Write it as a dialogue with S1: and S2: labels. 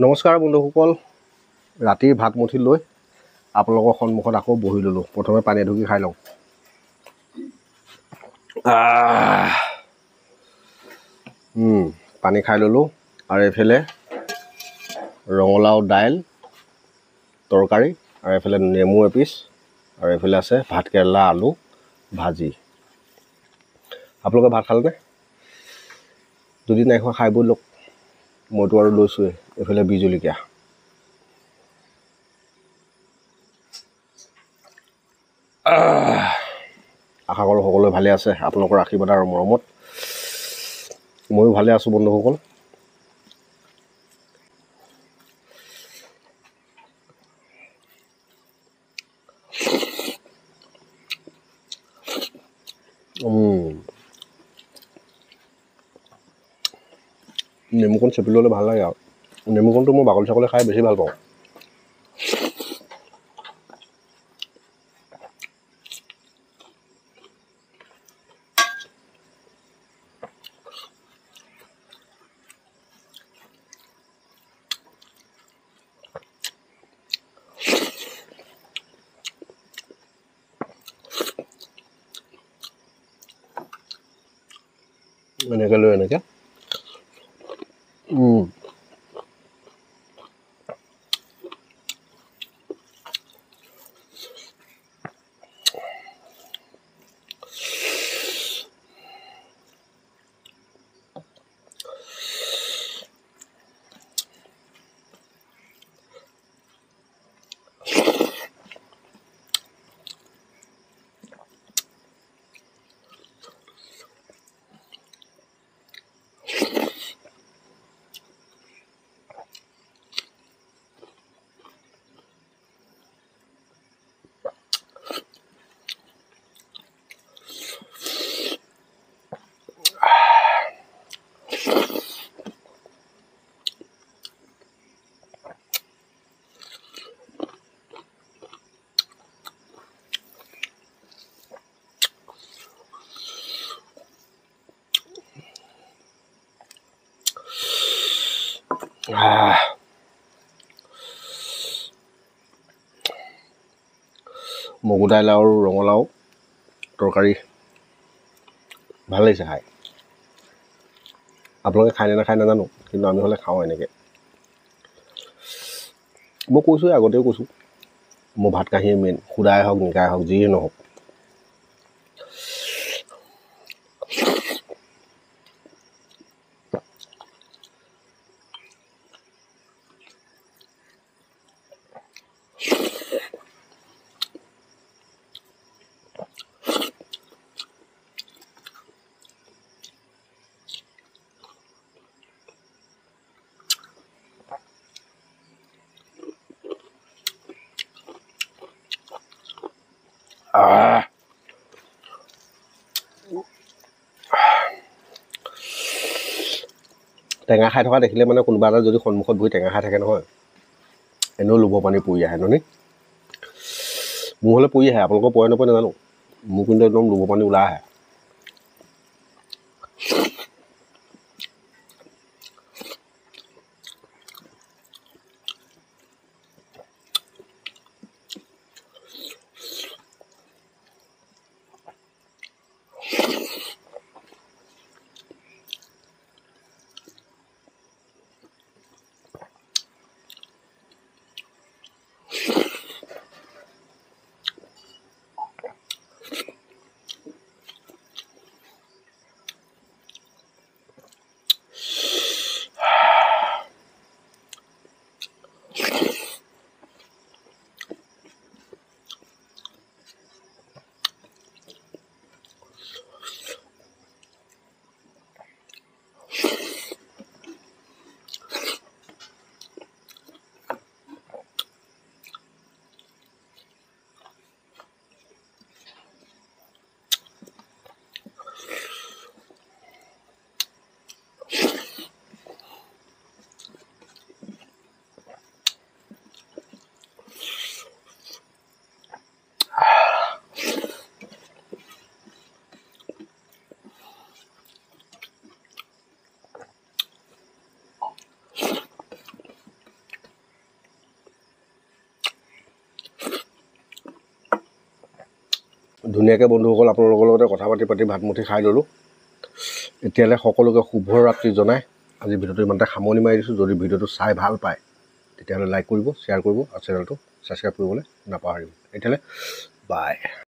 S1: নমস্কাৰ বন্ধুসকল, ৰাতিৰ ভাত মুঠি লৈ আপোনালোকৰ সন্মুখত আকৌ বহি ল'লোঁ। প্ৰথমে পানী এঢুকি খাই লওঁ। পানী খাই ল'লোঁ আৰু এইফালে ৰঙালাও দাইল তৰকাৰী আৰু এইফালে নেমু এপিচ আৰু এইফালে আছে ভাতকেৰেলা আলু ভাজি। আপোনালোকে ভাত খালেনে? যদি নাই খোৱা খাই বৈ লওক, মইতো আৰু লৈছোঁৱেই। এইফালে বি জলকীয়া। আশা কৰোঁ সকলোৱে ভালে আছে আপোনালোকৰ আশীৰ্বাদ আৰু মৰমত। ময়ো ভালে আছোঁ বন্ধুসকল। নেমুকণ চেপি ল'লে ভাল লাগে আৰু নেমুকণটো মই বাকলি চাকলি খাই বেছি ভাল পাওঁ। এনেকৈ লৈ এনেকৈ মগু দাইল আৰু ৰঙালাও তৰকাৰী ভাল লাগিছে খাই। আপোনালোকে খাই নে নাখায় নাজানো, কিন্তু আমি হ'লে খাওঁ এনেকৈ। মই কৈছোঁৱেই, আগতেও কৈছোঁ, মোৰ ভাত কাঁহীয়ে মেইন, সুদাই হওক নিকাই হওক যিয়ে নহওক। টেঙা খাই থকা দেখিলে মানে কোনোবা এটা যদি সন্মুখত বহি টেঙা খাই থাকে নহয়, এনেও লোভৰ পানী পৰি আহে নহয়নে? মোৰ হ'লে পৰি আহে, আপোনালোকৰ পৰে নপৰে নাজানো, মোৰ কিন্তু একদম লোভৰ পানী ওলাই আহে। ধুনীয়াকৈ বন্ধুসকল আপোনালোকৰ লগতে কথা পাতি ভাতমুঠি খাই ল'লোঁ। এতিয়ালৈ সকলোকে শুভ ৰাত্ৰি জনাই আজি ভিডিঅ'টো ইমানতে সামৰণি মাৰি দিছোঁ। যদি ভিডিঅ'টো চাই ভাল পায় তেতিয়াহ'লে লাইক কৰিব, শ্বেয়াৰ কৰিব আৰু চেনেলটো ছাবস্ক্ৰাইব কৰিবলৈ নাপাহৰিব। এতিয়ালৈ বাই।